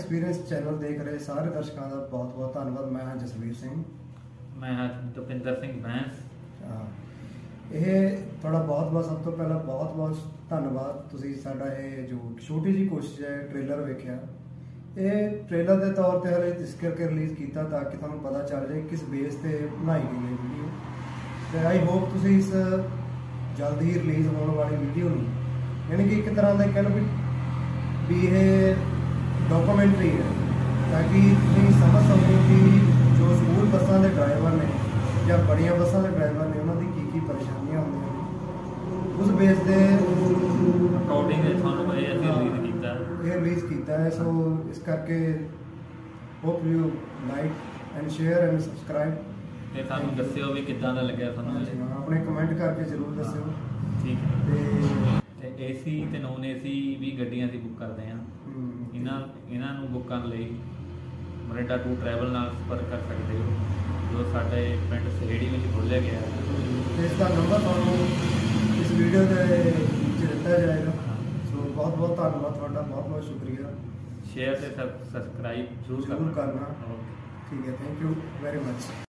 Experience channel देख रहे सारे दर्शकों का बहुत बहुत धन्यवाद। मैं हाँ जसवीर सिंह, मैं हाँ दीपिंदर सिंह बैंस। ये थोड़ा बहुत बहुत सब तो पहला बहुत बहुत धन्यवाद। तुसी साडा ये जो छोटी जी कोशिश है ट्रेलर वेख्या, ये ट्रेलर के तौर पर हले इस करके रिलीज़ किया ताकि तुहानूं पता चल जाए किस बेस पे बनाई गई है वीडियो। तो आई होप तुसी इस जल्द ही रिलीज़ होने वाली वीडियो नूं यानी कि एक तरह का कह लो भी ये डॉक्यूमेंट्री है, ताकि तुम समझ सको कि जो स्कूल बसा के ड्राइवर ने या बड़िया बसा के ड्राइवर ने उन्होंने की परेशानियां होंगी उस बेस के अकॉर्डिंग रिलीज़ किया है। सो इस करके hope you like and share and subscribe ते सानूं दस्सिओ भी किदां दा लग्गिया सानूं, अपने कमेंट करके जरूर दस्सिओ। ठीक है। ते एसी ते नॉन एसी भी गड्डियां दी बुक करते हैं। इन्हां नूं बुक करन लई मोरिंडा टू ट्रैवल नाल संपर्क कर सकते हो, जो साडे पिंड सहेड़ी में खोलिया गया है। इसका नंबर तुहानूं इस वीडियो के नीचे दिता जाएगा। सो बहुत बहुत धन्यवाद तुहाडा, बहुत बहुत शुक्रिया। शेयर ते सब्सक्राइब जरूर करना। ठीक है, थैंक यू वेरी मच।